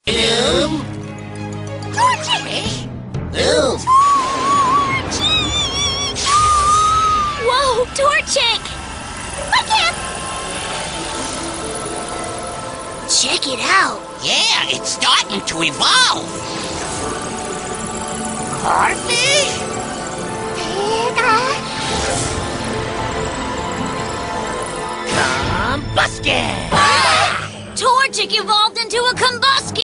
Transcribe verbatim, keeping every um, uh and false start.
Boom! Torchic! Boom! Torchic! Whoa, Torchic! Look him! Check it out. Yeah, it's starting to evolve. Starfish? Combustion! Torchic evolved into a combustion!